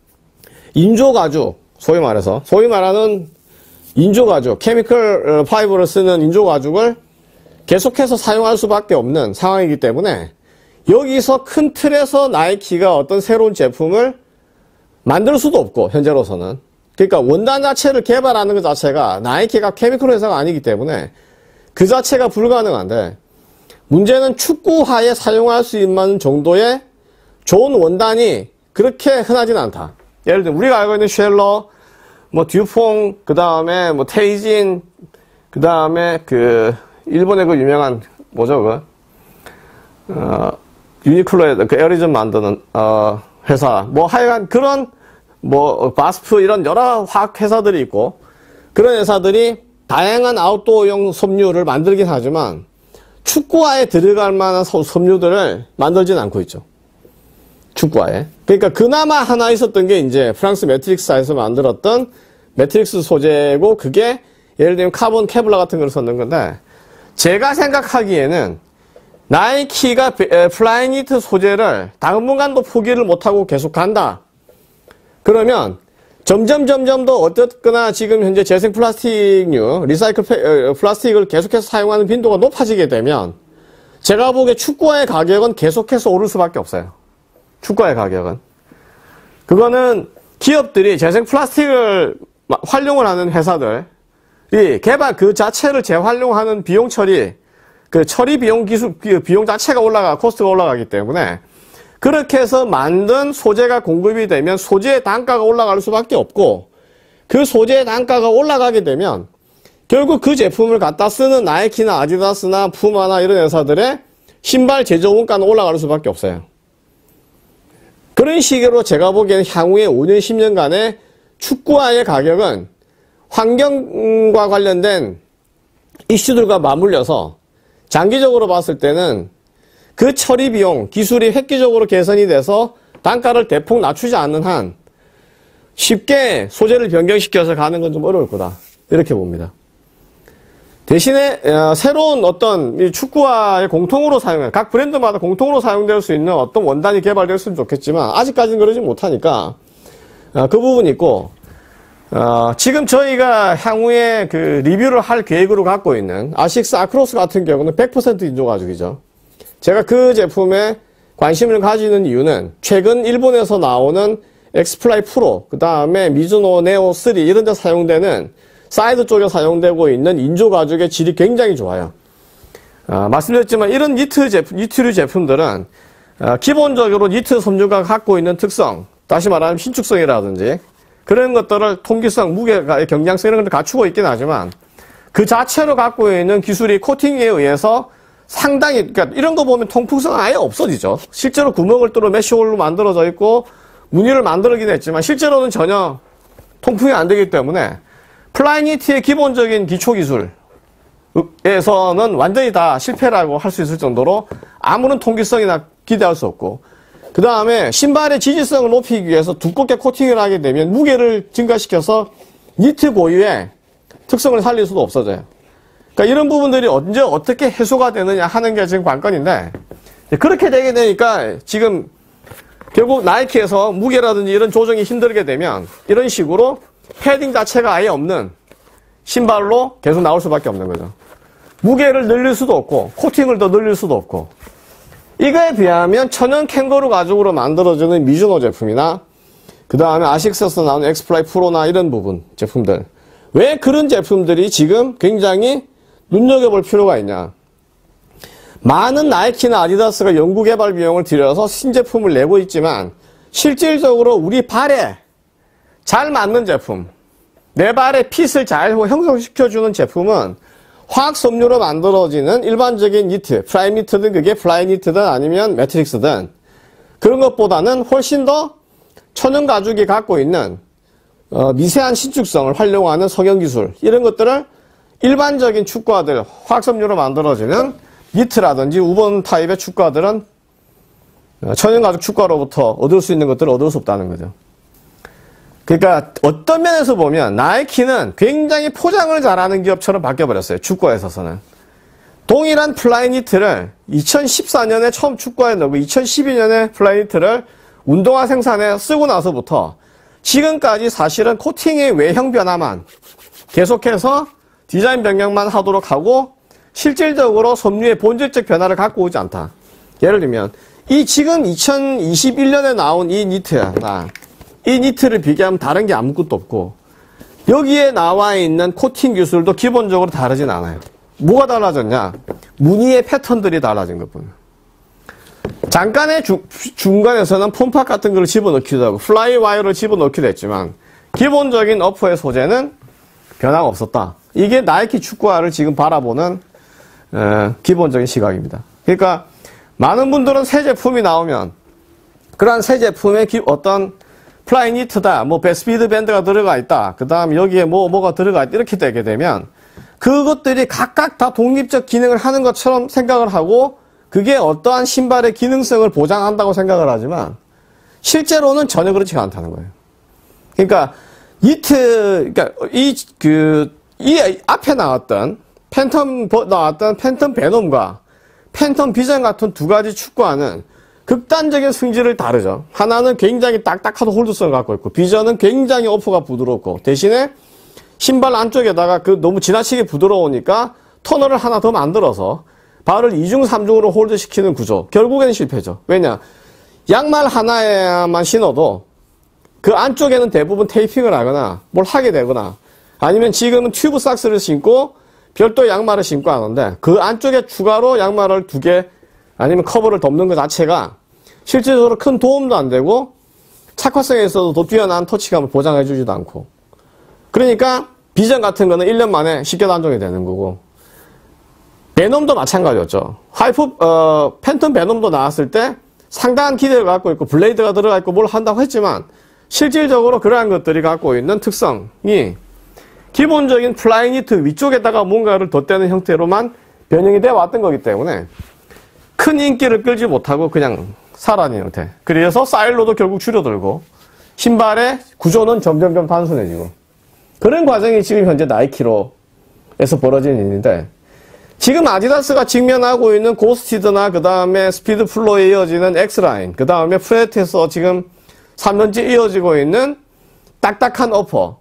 인조가죽, 소위 말해서 소위 말하는 인조가죽, 케미컬 파이버를 쓰는 인조가죽을 계속해서 사용할 수밖에 없는 상황이기 때문에 여기서 큰 틀에서 나이키가 어떤 새로운 제품을 만들 수도 없고, 현재로서는. 그러니까 원단 자체를 개발하는 것 자체가 나이키가 케미컬 회사가 아니기 때문에 그 자체가 불가능한데, 문제는 축구화에 사용할 수 있는 정도의 좋은 원단이 그렇게 흔하진 않다. 예를 들면 우리가 알고 있는 쉘러, 뭐 듀퐁, 그 다음에 뭐 테이진, 그 다음에 그 일본의 그 유명한 뭐죠 그 어, 유니클로의 그 에어리즘 만드는 어, 회사, 뭐 하여간 그런 뭐 바스프 이런 여러 화학 회사들이 있고, 그런 회사들이 다양한 아웃도어용 섬유를 만들긴 하지만 축구화에 들어갈 만한 섬유들을 만들진 않고 있죠. 축구화에. 그러니까 그나마 하나 있었던 게 이제 프랑스 매트릭스사에서 만들었던 매트릭스 소재고, 그게 예를 들면 카본 케블라 같은 걸 썼는 건데, 제가 생각하기에는 나이키가 플라이니트 소재를 당분간도 포기를 못하고 계속 간다. 그러면 점점 점점 더 어떻거나 지금 현재 재생 플라스틱류, 리사이클 플라스틱을 계속해서 사용하는 빈도가 높아지게 되면 제가 보기에 축구화의 가격은 계속해서 오를 수밖에 없어요. 축구화의 가격은. 그거는 기업들이 재생 플라스틱을 활용을 하는 회사들이 개발 그 자체를 재활용하는 비용 처리, 그 처리 비용 기술, 비용 자체가 올라가, 코스트가 올라가기 때문에 그렇게 해서 만든 소재가 공급이 되면 소재의 단가가 올라갈 수밖에 없고, 그 소재의 단가가 올라가게 되면 결국 그 제품을 갖다 쓰는 나이키나 아디다스나 푸마나 이런 회사들의 신발 제조 원가는 올라갈 수밖에 없어요. 그런 식으로 제가 보기에는 향후에 오 년, 십 년간의 축구화의 가격은 환경과 관련된 이슈들과 맞물려서 장기적으로 봤을 때는 그 처리 비용, 기술이 획기적으로 개선이 돼서 단가를 대폭 낮추지 않는 한 쉽게 소재를 변경시켜서 가는 건 좀 어려울 거다. 이렇게 봅니다. 대신에 새로운 어떤 축구화의 공통으로 사용해, 각 브랜드마다 공통으로 사용될 수 있는 어떤 원단이 개발됐으면 좋겠지만 아직까지는 그러지 못하니까 그 부분이 있고, 어, 지금 저희가 향후에 그 리뷰를 할 계획으로 갖고 있는 아식스 아크로스 같은 경우는 백 퍼센트 인조 가죽이죠. 제가 그 제품에 관심을 가지는 이유는 최근 일본에서 나오는 엑스플라이 프로, 그 다음에 미즈노 네오 쓰리 이런 데 사용되는 사이드 쪽에 사용되고 있는 인조 가죽의 질이 굉장히 좋아요. 어, 말씀드렸지만 이런 니트 제품, 니트류 제품들은 어, 기본적으로 니트 섬유가 갖고 있는 특성, 다시 말하면 신축성이라든지 그런 것들을 통기성, 무게가, 경량성 이런 걸 갖추고 있긴 하지만 그 자체로 갖고 있는 기술이 코팅에 의해서 상당히, 그러니까 이런 거 보면 통풍성은 아예 없어지죠. 실제로 구멍을 뚫어 메쉬홀로 만들어져 있고 무늬를 만들긴 했지만 실제로는 전혀 통풍이 안 되기 때문에 플라이니트의 기본적인 기초 기술에서는 완전히 다 실패라고 할 수 있을 정도로 아무런 통기성이나 기대할 수 없고, 그 다음에 신발의 지지성을 높이기 위해서 두껍게 코팅을 하게 되면 무게를 증가시켜서 니트 고유의 특성을 살릴 수도 없어져요. 그러니까 이런 부분들이 언제 어떻게 해소가 되느냐 하는 게 지금 관건인데, 그렇게 되게 되니까 지금 결국 나이키에서 무게라든지 이런 조정이 힘들게 되면 이런 식으로 패딩 자체가 아예 없는 신발로 계속 나올 수밖에 없는 거죠. 무게를 늘릴 수도 없고 코팅을 더 늘릴 수도 없고. 이거에 비하면 천연 캥거루 가죽으로 만들어지는 미즈노 제품이나 그 다음에 아식스에서 나오는 엑스플라이 프로나 이런 부분 제품들, 왜 그런 제품들이 지금 굉장히 눈여겨볼 필요가 있냐. 많은 나이키나 아디다스가 연구개발 비용을 들여서 신제품을 내고 있지만 실질적으로 우리 발에 잘 맞는 제품, 내 발의 핏을 잘 형성시켜주는 제품은 화학 섬유로 만들어지는 일반적인 니트, 프라임 니트든 그게 플라이 니트든 아니면 매트릭스든 그런 것보다는 훨씬 더 천연 가죽이 갖고 있는 어, 미세한 신축성을 활용하는 성형기술, 이런 것들을 일반적인 축구화들, 화학 섬유로 만들어지는 니트라든지 우번 타입의 축구화들은 천연 가죽 축구화로부터 얻을 수 있는 것들을 얻을 수 없다는 거죠. 그러니까 어떤 면에서 보면 나이키는 굉장히 포장을 잘하는 기업처럼 바뀌어버렸어요. 축구화에 있어서는. 동일한 플라이니트를 이천십사 년에 처음 축구화에 넣고 이천십이 년에 플라이니트를 운동화 생산에 쓰고 나서부터 지금까지 사실은 코팅의 외형 변화만 계속해서 디자인 변경만 하도록 하고 실질적으로 섬유의 본질적 변화를 갖고 오지 않다. 예를 들면 이 지금 이천이십일 년에 나온 이 니트야. 이 니트를 비교하면 다른 게 아무것도 없고 여기에 나와 있는 코팅 기술도 기본적으로 다르진 않아요. 뭐가 달라졌냐? 무늬의 패턴들이 달라진 것뿐이에요. 잠깐의 주, 중간에서는 폼팍 같은 걸 집어넣기도 하고 플라이 와이어를 집어넣기도 했지만 기본적인 어퍼의 소재는 변화가 없었다. 이게 나이키 축구화를 지금 바라보는 에, 기본적인 시각입니다. 그러니까 많은 분들은 새 제품이 나오면 그러한 새 제품의 기, 어떤 플라이니트다, 뭐 스피드 밴드가 들어가 있다, 그 다음 여기에 뭐 뭐가 들어가 있다, 이렇게 되게 되면 그것들이 각각 다 독립적 기능을 하는 것처럼 생각을 하고 그게 어떠한 신발의 기능성을 보장한다고 생각을 하지만 실제로는 전혀 그렇지 않다는 거예요. 그러니까 니트, 그러니까 이 그 이 앞에 나왔던 팬텀 나왔던 팬텀 베놈과 팬텀 비전 같은 두 가지 축구화는 극단적인 승질을 다르죠. 하나는 굉장히 딱딱한 홀드성을 갖고 있고 비전은 굉장히 어퍼가 부드럽고 대신에 신발 안쪽에다가 그 너무 지나치게 부드러우니까 터널을 하나 더 만들어서 발을 이중 삼중으로 홀드시키는 구조. 결국에는 실패죠. 왜냐? 양말 하나에만 신어도 그 안쪽에는 대부분 테이핑을 하거나 뭘 하게 되거나 아니면 지금은 튜브 삭스를 신고 별도 양말을 신고 하는데 그 안쪽에 추가로 양말을 두 개 아니면 커버를 덮는 것 자체가 실질적으로 큰 도움도 안 되고 착화성에 있어서 더 뛰어난 터치감을 보장해 주지도 않고, 그러니까 비전 같은 거는 일 년 만에 쉽게 단종이 되는 거고 베놈도 마찬가지였죠. 하이프 어, 팬텀 베놈도 나왔을 때 상당한 기대를 갖고 있고 블레이드가 들어가 있고 뭘 한다고 했지만 실질적으로 그러한 것들이 갖고 있는 특성이 기본적인 플라이니트 위쪽에다가 뭔가를 덧대는 형태로만 변형이 되어 왔던 거기 때문에 큰 인기를 끌지 못하고 그냥 사라진 형태. 그래서 사일로도 결국 줄어들고 신발의 구조는 점점점 단순해지고 그런 과정이 지금 현재 나이키로에서 벌어지는 일인데, 지금 아디다스가 직면하고 있는 고스티드나 그 다음에 스피드 플로에 이어지는 X라인, 그 다음에 프레트에서 지금 삼 년째 이어지고 있는 딱딱한 어퍼,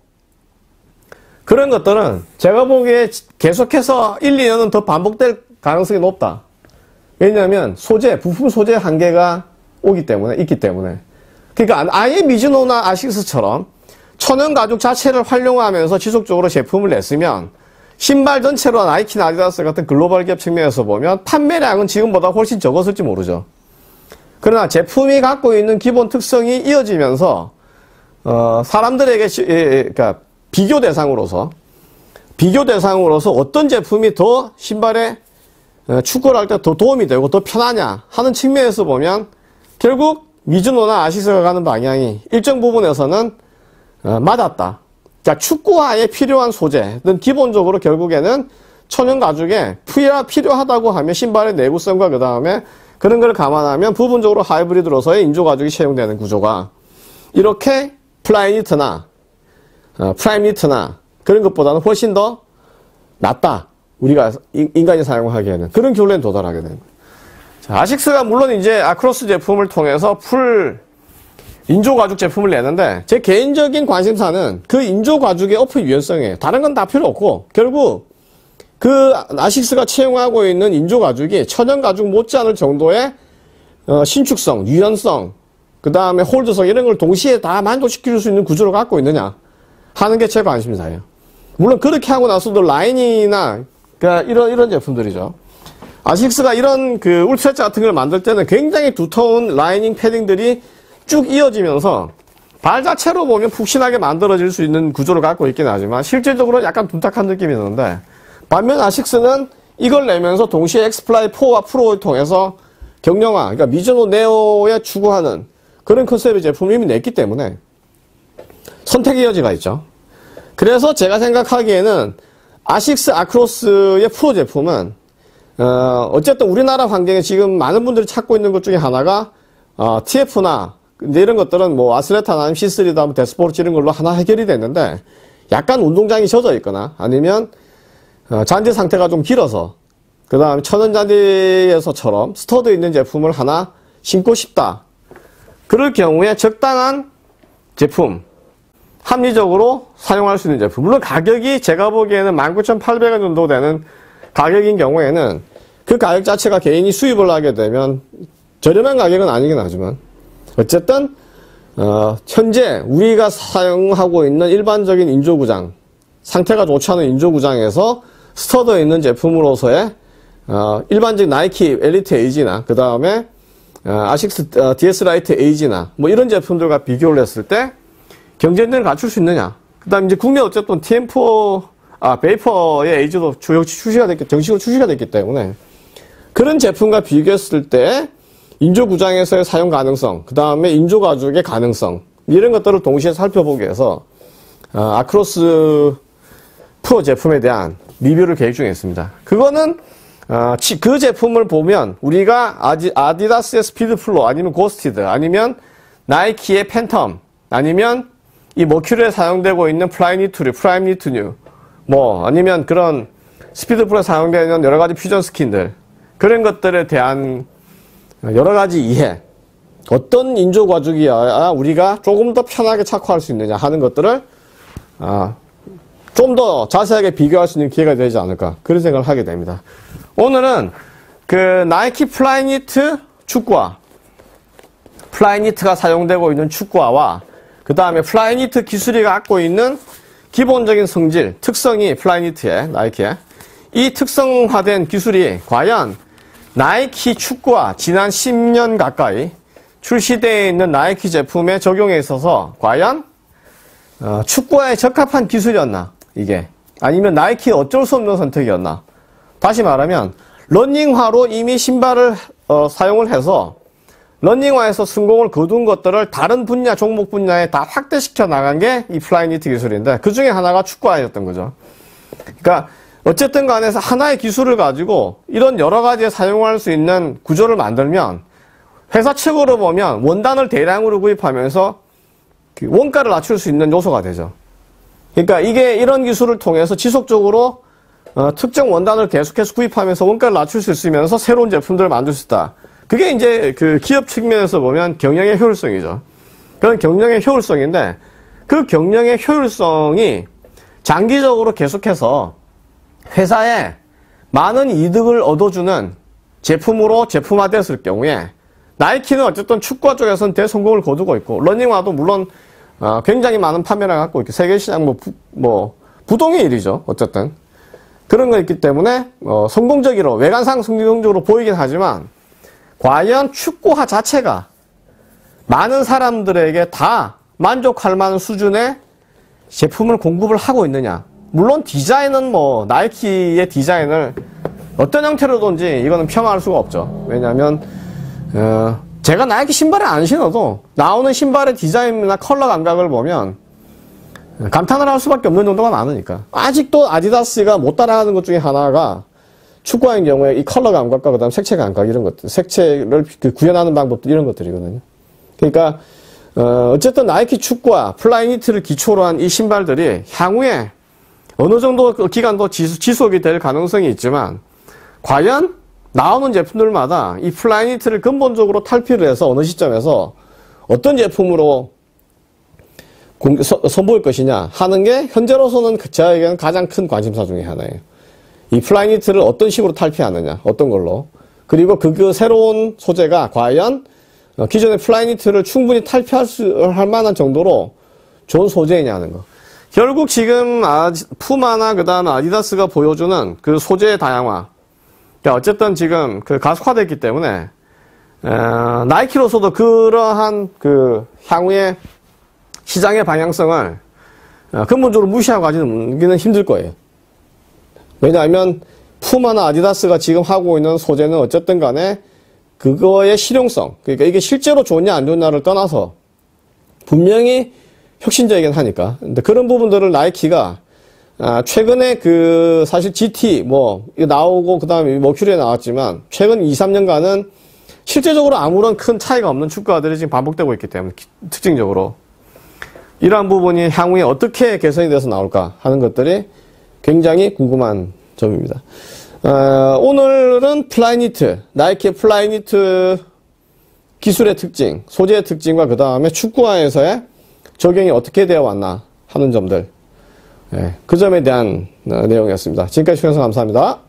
그런 것들은 제가 보기에 계속해서 일, 이 년은 더 반복될 가능성이 높다. 왜냐하면 소재, 부품 소재 한계가 오기 때문에, 있기 때문에. 그러니까 아예 미즈노나 아식스처럼 천연 가죽 자체를 활용하면서 지속적으로 제품을 냈으면 신발 전체로 나이키나 아디다스 같은 글로벌 기업 측면에서 보면 판매량은 지금보다 훨씬 적었을지 모르죠. 그러나 제품이 갖고 있는 기본 특성이 이어지면서 어, 사람들에게 시, 예, 그러니까 비교 대상으로서 비교 대상으로서 어떤 제품이 더 신발에 어, 축구를 할 때 더 도움이 되고 더 편하냐 하는 측면에서 보면 결국 미즈노나 아식스가 가는 방향이 일정 부분에서는 어, 맞았다. 자, 축구화에 필요한 소재는 기본적으로 결국에는 천연 가죽에 필요하다고 하면 신발의 내구성과 그 다음에 그런 걸 감안하면 부분적으로 하이브리드로서의 인조 가죽이 채용되는 구조가 이렇게 플라이니트나 어, 프라임니트나 그런 것보다는 훨씬 더 낫다. 우리가 인간이 사용하기에는 그런 결론에 도달하게 됩니다. 자, 아식스가 물론 이제 아크로스 제품을 통해서 풀 인조 가죽 제품을 내는데 제 개인적인 관심사는 그 인조 가죽의 어프 유연성이에요. 다른 건 다 필요 없고 결국 그 아식스가 채용하고 있는 인조 가죽이 천연 가죽 못지않을 정도의 어, 신축성, 유연성, 그 다음에 홀드성 이런 걸 동시에 다 만족시킬 수 있는 구조를 갖고 있느냐 하는 게 제 관심사예요. 물론 그렇게 하고 나서도 라인이나 그러니까 이런 이런 제품들이죠. 아식스가 이런 그 울트라セ같은 걸 만들 때는 굉장히 두터운 라이닝 패딩들이 쭉 이어지면서 발 자체로 보면 푹신하게 만들어질 수 있는 구조를 갖고 있긴 하지만 실질적으로 약간 둔탁한 느낌이 있는데 반면 아식스는 이걸 내면서 동시에 엑스플라이 포와 프로를 통해서 경량화, 그러니까 미즈노 네오에 추구하는 그런 컨셉의 제품을 이미 냈기 때문에 선택의 여지가 있죠. 그래서 제가 생각하기에는 아식스 아크로스의 프로 제품은 어, 어쨌든 우리나라 환경에 지금 많은 분들이 찾고 있는 것 중에 하나가 어, 티에프나 근데 이런 것들은 뭐 아슬레타나 아니면 씨 쓰리다 하면 데스포르츠 이런 걸로 하나 해결이 됐는데 약간 운동장이 젖어 있거나 아니면 어, 잔디 상태가 좀 길어서 그 다음에 천연 잔디에서처럼 스터드 있는 제품을 하나 신고 싶다. 그럴 경우에 적당한 제품 합리적으로 사용할 수 있는 제품 물론 가격이 제가 보기에는 만 구천팔백 원 정도 되는 가격인 경우에는 그 가격 자체가 개인이 수입을 하게 되면 저렴한 가격은 아니긴 하지만 어쨌든 어, 현재 우리가 사용하고 있는 일반적인 인조구장 상태가 좋지 않은 인조구장에서 스터드 있는 제품으로서의 어, 일반적인 나이키 엘리트 에이지나 그 다음에 어, 아식스 어, 디에스 라이트 에이지나 뭐 이런 제품들과 비교를 했을 때 경쟁력을 갖출 수 있느냐. 그 다음에 이제 국내 어쨌든 티엠포 아 베이퍼의 에이지도 역시 출시가 됐기 정식으로 출시가 됐기 때문에 그런 제품과 비교했을 때 인조 구장에서의 사용 가능성, 그 다음에 인조 가죽의 가능성 이런 것들을 동시에 살펴보기 위해서 어, 아크로스 프로 제품에 대한 리뷰를 계획 중에 있습니다. 그거는 어, 그 제품을 보면 우리가 아디, 아디다스의 스피드 플로 아니면 고스티드 아니면 나이키의 팬텀 아니면 이 머큐리에 사용되고 있는 플라이니투, 프라임니투 뉴 뭐 아니면 그런 스피드 플로에 사용되는 여러 가지 퓨전 스킨들 그런 것들에 대한 여러 가지 이해 어떤 인조 가죽이어야 우리가 조금 더 편하게 착화할 수 있느냐 하는 것들을 아, 좀 더 자세하게 비교할 수 있는 기회가 되지 않을까 그런 생각을 하게 됩니다. 오늘은 그 나이키 플라이니트 축구화 플라이니트가 사용되고 있는 축구화와 그 다음에 플라이니트 기술이 갖고 있는 기본적인 성질, 특성이 플라이니트의 나이키의 이 특성화된 기술이 과연 나이키 축구화 지난 십 년 가까이 출시되어 있는 나이키 제품에 적용에 있어서 과연 어, 축구화에 적합한 기술이었나 이게 아니면 나이키의 어쩔 수 없는 선택이었나 다시 말하면 러닝화로 이미 신발을 어, 사용을 해서 러닝화에서 성공을 거둔 것들을 다른 분야 종목 분야에 다 확대시켜 나간 게 이 플라이니트 기술인데 그 중에 하나가 축구화였던 거죠. 그러니까 어쨌든 간에 하나의 기술을 가지고 이런 여러 가지에 사용할 수 있는 구조를 만들면 회사 측으로 보면 원단을 대량으로 구입하면서 원가를 낮출 수 있는 요소가 되죠. 그러니까 이게 이런 기술을 통해서 지속적으로 어, 특정 원단을 계속해서 구입하면서 원가를 낮출 수 있으면서 새로운 제품들을 만들 수 있다. 그게 이제 그 기업 측면에서 보면 경영의 효율성이죠. 그런 경영의 효율성인데 그 경영의 효율성이 장기적으로 계속해서 회사에 많은 이득을 얻어주는 제품으로 제품화됐을 경우에 나이키는 어쨌든 축구화 쪽에서는 대성공을 거두고 있고 러닝화도 물론 어, 굉장히 많은 판매량을 갖고 있고 세계 시장 뭐, 부, 뭐 부동의 일이죠. 어쨌든 그런 거 있기 때문에 어, 성공적으로 외관상 성공적으로 보이긴 하지만 과연 축구화 자체가 많은 사람들에게 다 만족할 만한 수준의 제품을 공급을 하고 있느냐. 물론 디자인은 뭐 나이키의 디자인을 어떤 형태로든지 이거는 폄하할 수가 없죠. 왜냐하면 어, 제가 나이키 신발을 안 신어도 나오는 신발의 디자인이나 컬러 감각을 보면 감탄을 할 수밖에 없는 정도가 많으니까. 아직도 아디다스가 못 따라가는 것 중에 하나가 축구화인 경우에 이 컬러 감각과 그다음 색채 감각 이런 것들, 색채를 구현하는 방법들 이런 것들이거든요. 그러니까 어, 어쨌든 나이키 축구화, 플라이니트를 기초로 한 이 신발들이 향후에 어느 정도 기간도 지속이 될 가능성이 있지만 과연 나오는 제품들마다 이 플라이니트를 근본적으로 탈피를 해서 어느 시점에서 어떤 제품으로 공, 서, 선보일 것이냐 하는 게 현재로서는 저에게는 가장 큰 관심사 중에 하나예요. 이 플라이니트를 어떤 식으로 탈피하느냐, 어떤 걸로. 그리고 그, 그 새로운 소재가 과연 기존의 플라이니트를 충분히 탈피할 수, 할 만한 정도로 좋은 소재이냐 하는 거. 결국 지금 아, 푸마나 그 다음 아디다스가 보여주는 그 소재의 다양화. 그러니까 어쨌든 지금 그 가속화됐기 때문에, 에, 나이키로서도 그러한 그 향후의 시장의 방향성을 근본적으로 무시하고 가기는 힘들 거예요. 왜냐하면 푸마나 아디다스가 지금 하고 있는 소재는 어쨌든 간에 그거의 실용성, 그러니까 이게 실제로 좋냐 안 좋냐를 떠나서 분명히 혁신적이긴 하니까. 근데 그런 부분들을 나이키가 아, 최근에 그 사실 지티 뭐 이거 나오고 그다음에 머큐리에 나왔지만 최근 이, 삼 년간은 실제적으로 아무런 큰 차이가 없는 축구화들이 지금 반복되고 있기 때문에 특징적으로 이러한 부분이 향후에 어떻게 개선이 돼서 나올까 하는 것들이 굉장히 궁금한 점입니다. 어, 오늘은 플라이니트, 나이키의 플라이니트 기술의 특징, 소재의 특징과 그 다음에 축구화에서의 적용이 어떻게 되어 왔나 하는 점들, 예, 그 점에 대한 어, 내용이었습니다. 지금까지 시청해주셔서 감사합니다.